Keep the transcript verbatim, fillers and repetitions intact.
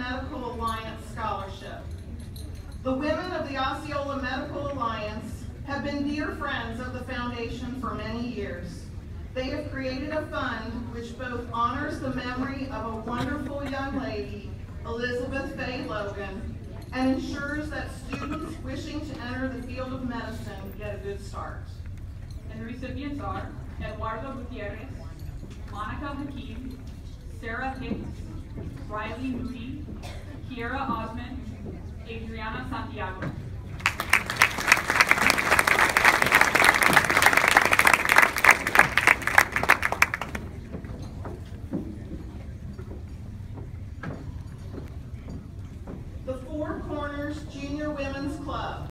Medical Alliance Scholarship. The women of the Osceola Medical Alliance have been dear friends of the foundation for many years. They have created a fund which both honors the memory of a wonderful young lady, Elizabeth Faye Logan, and ensures that students wishing to enter the field of medicine get a good start. And recipients are Eduardo Gutierrez, Monica Hakeem, Sarah Hicks, Riley Moody, Kiera Osmond, Adriana Santiago.